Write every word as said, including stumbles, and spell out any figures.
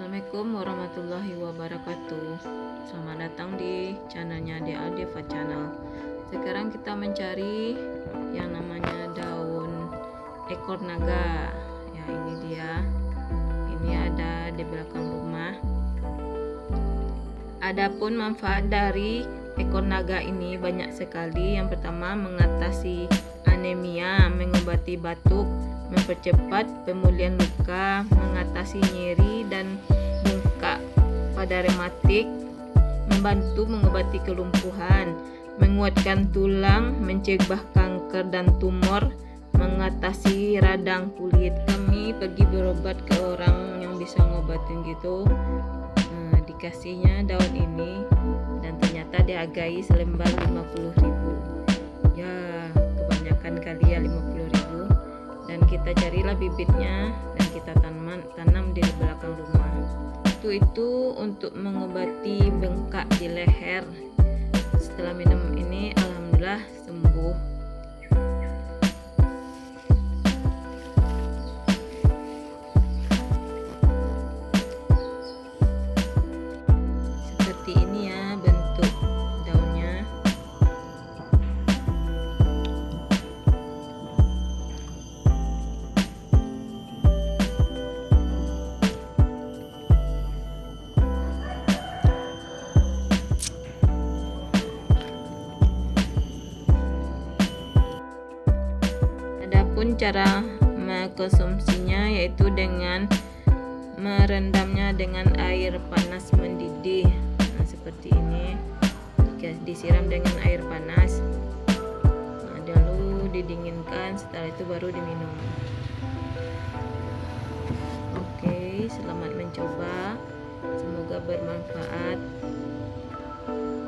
Assalamualaikum warahmatullahi wabarakatuh. Selamat datang di channelnya D A Deva Channel. Sekarang kita mencari yang namanya daun ekor naga. Ya, ini dia. Ini ada di belakang rumah. Adapun manfaat dari ekor naga ini banyak sekali. Yang pertama, mengatasi anemia, mengobati batuk, mempercepat pemulihan luka, mengatasi nyeri dan bengkak pada rematik, membantu mengobati kelumpuhan, menguatkan tulang, mencegah kanker dan tumor, mengatasi radang kulit. Kami pergi berobat ke orang yang bisa ngobatin gitu, nah, dikasihnya daun ini dan ternyata dihargai selembar lima puluh ribu. Ya, kebanyakan kali ya lima puluh ribu. Dan kita carilah bibitnya dan kita tanam tanam di belakang rumah. Itu itu untuk mengobati bengkak di leher. Setelah minum ini alhamdulillah sembuh. Seperti ini ya bentuk daunnya. Adapun cara mengkonsumsinya yaitu dengan merendamnya dengan air panas mendidih. Nah, seperti ini. Disiram dengan air panas. Nah, lalu didinginkan, setelah itu baru diminum. Oke, selamat mencoba. Semoga bermanfaat.